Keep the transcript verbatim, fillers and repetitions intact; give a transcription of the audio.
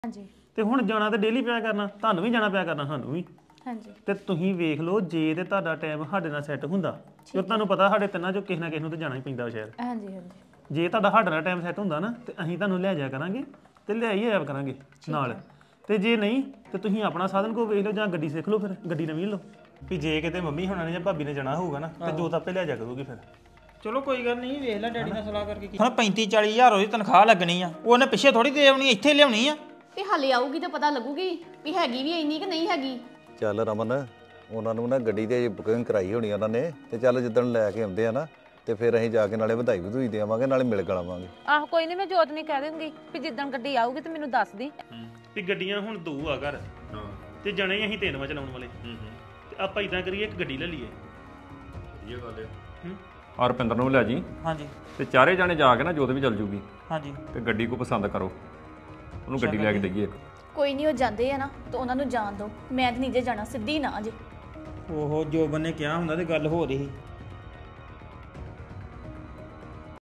ਹਾਂਜੀ ਤੇ ਹੁਣ ਜਾਣਾ ਤੇ ਡੇਲੀ ਪਿਆ ਕਰਨਾ, ਤੁਹਾਨੂੰ ਵੀ ਜਾਣਾ ਪਿਆ ਕਰਨਾ, ਸਾਨੂੰ ਵੀ। ਹਾਂਜੀ ਤੇ ਤੁਸੀਂ ਵੇਖ ਲਓ ਜੇ ਤੇ ਤੁਹਾਡਾ ਟਾਈਮ ਸਾਡੇ ਨਾਲ ਸੈੱਟ ਹੁੰਦਾ ਤੇ ਤੁਹਾਨੂੰ ਪਤਾ ਸਾਡੇ ਤਿੰਨਾਂ ਚੋਂ ਕਿਸੇ ਨਾ ਕਿਸੇ ਨੂੰ ਤੇ ਜਾਣਾ ਹੀ ਪੈਂਦਾ ਸ਼ਹਿਰ। ਹਾਂਜੀ ਹਾਂਜੀ ਜੇ ਤੁਹਾਡਾ ਸਾਡੇ ਨਾਲ ਟਾਈਮ ਸੈੱਟ ਹੁੰਦਾ ਨਾ ਤੇ ਅਸੀਂ ਤੁਹਾਨੂੰ ਲੈ ਜਾਇਆ ਕਰਾਂਗੇ ਤੇ ਲੈ ਹੀ ਆਇਆ ਕਰਾਂਗੇ ਨਾਲ। ਤੇ ਜੇ ਨਹੀਂ ਤੇ ਤੁਸੀਂ ਆਪਣਾ ਸਾਧਨ ਕੋ ਵੇਖ ਲਓ ਜਾਂ ਗੱਡੀ ਸਿੱਖ ਲਓ, ਫਿਰ ਗੱਡੀ ਨਵੀਂ ਲਓ ਵੀ ਜੇ ਕਿਤੇ ਮੰਮੀ ਹੋਣਾ ਨੇ ਜਾਂ ਭਾਬੀ ਨੇ ਜਾਣਾ ਹੋਊਗਾ ਨਾ ਤੇ ਜੋਤ ਆਪੇ ਲੈ ਜਾ ਕਰੂਗੀ ਫਿਰ। ਚਲੋ ਕੋਈ ਗੱਲ ਨਹੀਂ, ਵੇਖ ਲੈ ਡੈਡੀ ਨਾਲ ਸਲਾਹ ਕਰਕੇ। ਹੁਣ ਪੈਂਤੀ ਚਾਲੀ ਹਜ਼ਾਰ ਉਹਦੀ ਤਨਖਾਹ ਲੱਗਣੀ ਆ, ਉਹਨੇ ਪਿੱਛੇ ਥੋੜੀ ਦੇ ਆਉਣੀ, ਇੱਥੇ ਲਿਆਉਣੀ ਆ। ਤੇ ਹਾਲੇ ਆਊਗੀ ਤਾਂ ਪਤਾ ਲੱਗੂਗੀ ਵੀ ਹੈਗੀ ਵੀ ਇੰਨੀ ਕਿ ਨਹੀਂ ਹੈਗੀ। ਚੱਲ ਰਮਨ, ਉਹਨਾਂ ਨੂੰ ਨਾ ਗੱਡੀ ਦੀ ਬੁਕਿੰਗ ਕਰਾਈ ਹੋਣੀ ਉਹਨਾਂ ਨੇ, ਤੇ ਚੱਲ ਜਿੱਦਣ ਲੈ ਕੇ ਆਉਂਦੇ ਆ ਨਾ ਤੇ ਫਿਰ ਅਸੀਂ ਜਾ ਕੇ ਨਾਲੇ ਵਧਾਈ ਵਧੂਈ ਦੇਵਾਂਗੇ, ਨਾਲੇ ਮਿਲ ਗਲਾਵਾਂਗੇ। ਆਹ ਕੋਈ ਨਹੀਂ, ਮੈਂ ਜੋਤ ਨੂੰ ਕਹਿ ਦੂੰਗੀ ਵੀ ਜਿੱਦਣ ਗੱਡੀ ਆਊਗੀ ਤੇ ਮੈਨੂੰ ਦੱਸ ਦੀ ਵੀ ਗੱਡੀਆਂ ਹੁਣ ਦੋ ਆ ਘਰ ਤੇ ਜਣੇ ਹੀ ਅਸੀਂ ਤਿੰਨ ਵਾ ਚਲਾਉਣ ਵਾਲੇ। ਤੇ ਆਪਾਂ ਇਦਾਂ ਕਰੀਏ ਇੱਕ ਗੱਡੀ ਲੈ ਲਈਏ। ਇਹ ਗੱਲ ਹੈ। ਔਰ ਰੁਪਿੰਦਰ ਨੂੰ ਲੈ ਜੀ। ਹਾਂਜੀ। ਤੇ ਚਾਰੇ ਜਾਣੇ ਜਾ ਕੇ ਨਾ ਜੋਤ ਵੀ ਚੱਲ ਜੂਗੀ। ਹਾਂਜੀ। ਤੇ ਗੱਡੀ ਕੋ ਪਸੰਦ ਕਰੋ, ਉਹਨੂੰ ਗੱਡੀ ਲੈ ਕੇ ਦਈਏ ਇੱਕ। ਕੋਈ ਨਹੀਂ, ਉਹ ਜਾਂਦੇ ਆ ਨਾ ਤਾਂ ਉਹਨਾਂ ਨੂੰ ਜਾਣ ਦਿਓ, ਮੈਂ ਤਾਂ ਨਹੀਂ ਜੇ ਜਾਣਾ, ਸਿੱਧੀ ਨਾ ਜੇ। ਉਹ ਜੋਬਨ ਨੇ ਕਿਹਾ ਹੁੰਦਾ ਤੇ ਗੱਲ ਹੋ ਰਹੀ ਸੀ।